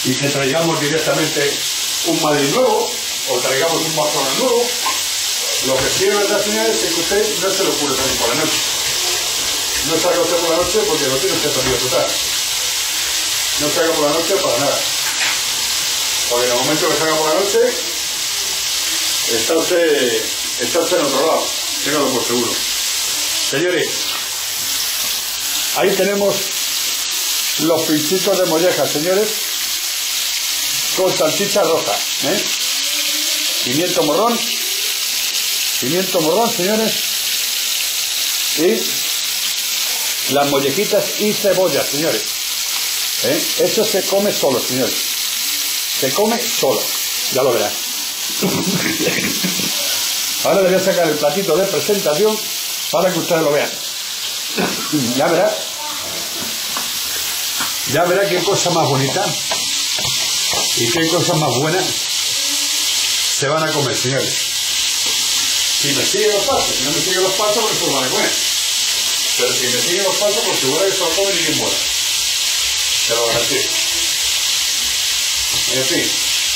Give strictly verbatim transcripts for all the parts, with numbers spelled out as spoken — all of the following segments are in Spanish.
y que traigamos directamente un Madrid nuevo o traigamos un Barcelona nuevo. Lo que sí es verdad, señores, es que usted no se le ocurre salir por la noche. No salga usted por la noche porque no tiene usted perdido total. No salga por la noche para nada. Porque en el momento que salga por la noche, está usted, está usted en otro lado. Téngalo por seguro. Señores, ahí tenemos los pinchitos de molleja, señores, con salchicha roja, ¿eh? Pimiento morrón, pimiento morrón, señores, y las mollejitas y cebolla, señores, ¿eh? Eso se come solo, señores, se come solo, ya lo verán. Ahora le voy a sacar el platito de presentación para que ustedes lo vean. Ya verá, ya verá qué cosa más bonita y qué cosa más buena se van a comer, señores. Si me siguen los pasos, si no me siguen los pasos, pues se lo van a comer. Pero si me siguen los pasos, por seguro que se lo comen y bien buena. Se lo garantizo. En fin.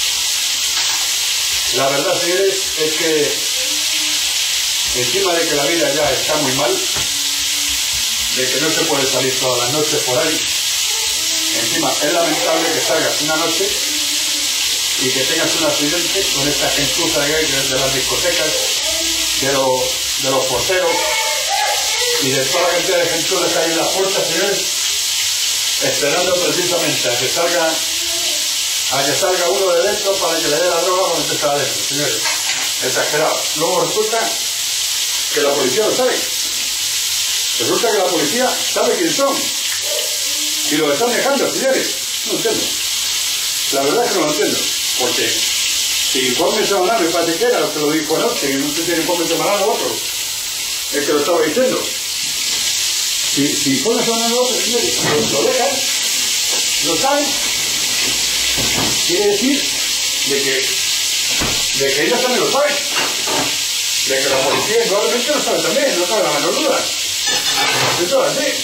La verdad, señores, es que encima de que la vida ya está muy mal, de que no se puede salir todas las noches por ahí, encima es lamentable que salgas una noche y que tengas un accidente con esta gentuza que hay de las discotecas, de, lo, de los porteros y de toda la cantidad de gentuza que hay en las puertas, señores, esperando precisamente a que salga a que salga uno de dentro para que le dé la droga cuando está adentro, señores. Exagerado. Luego resulta que la policía lo sabe. Resulta que la policía sabe quién son. Y lo están dejando, señores. No lo entiendo. La verdad es que no lo entiendo. Porque si informe semanal me parece que era lo que lo dijo anoche, y no sé si el informe semanal o otro, el que lo estaba diciendo. Si, si informe semanal o otro, señores, lo dejan, lo saben, quiere decir de que, de que ellos también lo saben. De que la policía probablemente lo sabe también, no cabe la menor duda. Eso es así.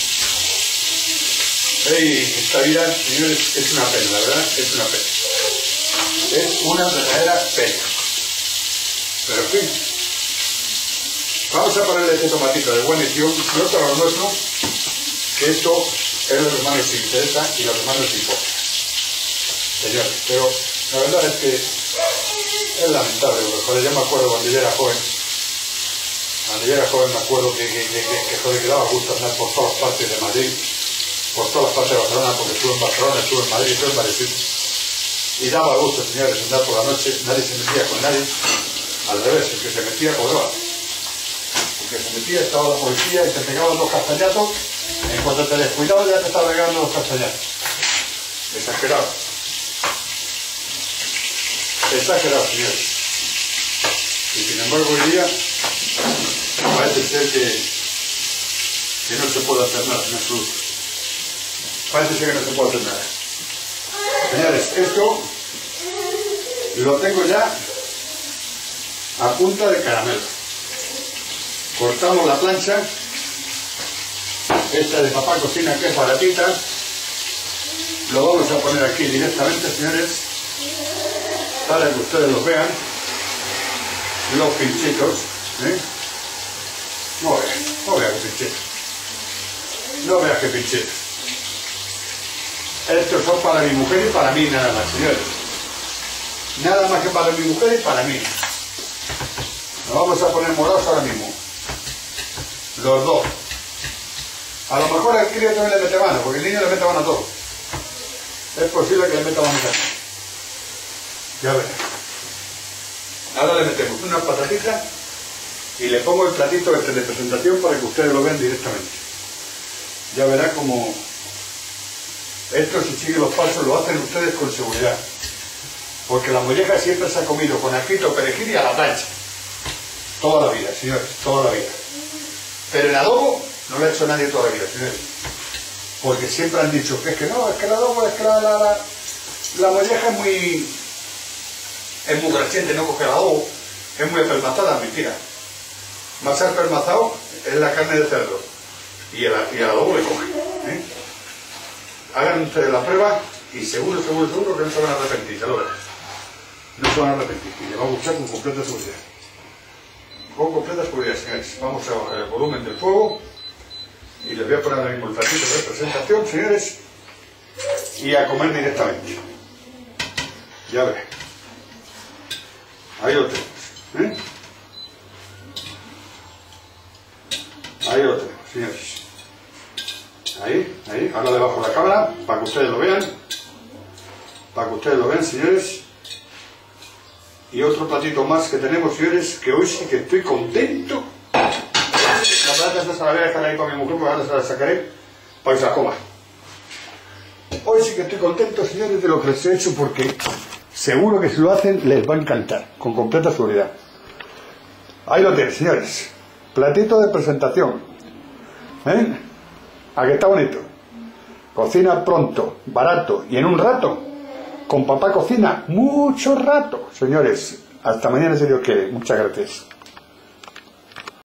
Hey, esta vida, señores, es una pena, la verdad, es una pena. Es una verdadera pena. Pero en fin. Vamos a ponerle este tomatito de guarnición, no para lo nuestro, que esto es lo que más nos interesa y lo que más nos importa. Señores, pero la verdad es que es lamentable, porque yo me acuerdo cuando yo era joven, cuando yo era joven me acuerdo que, que, que, que, que joder, que daba gusto andar por todas partes de Madrid, por todas las partes de Barcelona, porque estuve en Barcelona, estuve en Madrid, estuve en varios sitios. Y daba gusto, señores, andar por la noche, nadie se metía con nadie, al revés, el que se metía cobraba. El que se metía estaba la policía y te pegaban dos castañazos, en cuanto te descuidabas ya te estaba pegando dos castañazos. Exagerado. Exagerado, señores. Y sin embargo hoy día parece ser que, que no se puede hacer nada en absoluto. Parece ser que no se puede hacer nada. Señores, esto lo tengo ya a punta de caramelo. Cortamos la plancha, esta de Papá Cocina, que es baratita. Lo vamos a poner aquí directamente, señores, para que ustedes los vean, los pinchitos, ¿eh? No veas, no veas qué pinchitos, no veas qué pinchitos. Estos son para mi mujer y para mí nada más, señores. Nada más que para mi mujer y para mí. Nos vamos a poner morados ahora mismo. Los dos. A lo mejor al crío también le mete mano, porque el niño le mete mano a todo. Es posible que le meta mano a todo. Ya verás. Ahora le metemos una patatita y le pongo el platito este de presentación para que ustedes lo vean directamente. Ya verá como esto, si siguen los pasos, lo hacen ustedes con seguridad. Porque la molleja siempre se ha comido con ajito, perejil y a la plancha. Toda la vida, señores, toda la vida. Pero el adobo no lo ha hecho nadie toda la vida, señores. Porque siempre han dicho que es que no, es que el adobo, es que la, la, la, la molleja es muy... es muy grasiente, no coge el adobo, es muy apelmazada, mentira. Más apelmazado es la carne de cerdo y el, y el adobo le coge, ¿eh? Hagan ustedes la prueba Y seguro, seguro, seguro que no se van a arrepentir, ya lo verás. No se van a arrepentir. Y le vamos a echar con completa seguridad. Con completa seguridad, señores. Vamos a bajar el volumen del fuego. Y les voy a poner ahora mismo el platito de presentación, señores. Y a comer directamente. Ya veré. Ahí lo tenemos. ¿Eh? Ahí lo tenemos, señores. Ahí, ahí. Ahora le bajo la cámara para que ustedes lo vean. Para que ustedes lo vean, señores. Y otro platito más que tenemos, señores, que hoy sí que estoy contento. La plata esta se la voy a dejar ahí para mi mujer, porque ahora se la sacaré para que se la coma. Hoy sí que estoy contento, señores, de lo que les he hecho, porque seguro que si lo hacen les va a encantar, con completa seguridad. Ahí lo tienen, señores. Platito de presentación. ¿Eh? ¿A que está bonito? Cocina pronto, barato y en un rato. Con papá cocina mucho rato. Señores, hasta mañana si Dios quiere. Muchas gracias.